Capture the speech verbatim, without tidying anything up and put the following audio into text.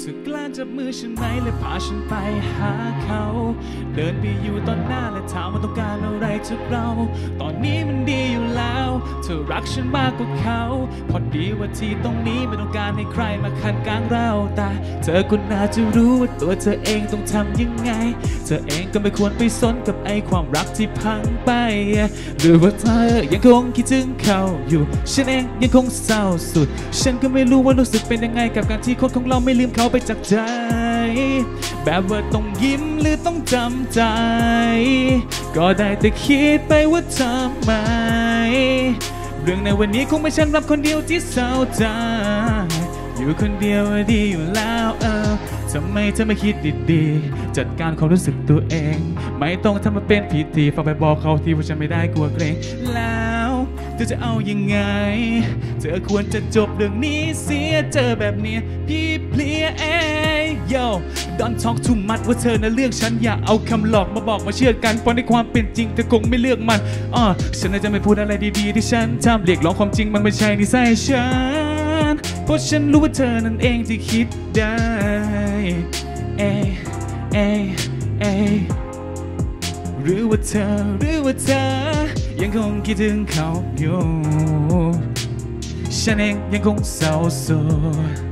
เธอกล้าจับมือฉันไหมและพาฉันไปหาเขาเดินไปอยู่ตอนหน้าและถามว่าต้องการอะไรจากเราตอนนี้มันดีอยู่แล้วเธอรักฉันมากกว่าเขาพอดีว่าที่ตรงนี้ไม่ต้องการให้ใครมาขัดกลางเราแต่เธอก็น่าจะรู้ว่าตัวเธอเองต้องทำยังไงเธอเองก็ไม่ควรไปสนกับไอ้ความรักที่พังไปหรือว่าเธอยังคงคิดถึงเขาอยู่ฉันเองยังคงเศร้าสุดฉันก็ไม่รู้ว่ารู้สึกเป็นยังไงกับการที่คนของเราไม่ลืมเขาไปจากใจแบบว่าต้องยิ้มหรือต้องจำใจก็ได้แต่คิดไปว่าทำไมเรื่องในวันนี้คงไม่ฉันรับคนเดียวที่เศร้าใจอยู่คนเดียวดีอยู่แล้วเออทำไมเธอไม่คิดดีๆจัดการความรู้สึกตัวเองไม่ต้องทำมาเป็นพิธีฝากไปบอกเขาที่ว่าฉันไม่ได้กลัวเกรงแล้วเธอจะเอายังไงเธอควรจะจบเรื่องนี้เสียเจอแบบนี้พี่เพลียเองโย่ Don't talk too much ว่าเธอน่ะเลือกฉันอย่าเอาคำหลอกมาบอกมาเชื่อกันเพราะในความเป็นจริงเธอคงไม่เลือกมันอ่อฉันน่าจะไม่พูดอะไรดีๆที่ฉันทำเรียกร้องความจริงมันไม่ใช่นิสัยฉันเพราะฉันรู้ว่าเธอนั่นเองที่คิดได้เอเอเอหรือว่าเธอหรือว่าเธอยังคงคิดถึงเขาอยู่ฉันเองยังคงเศร้าโศก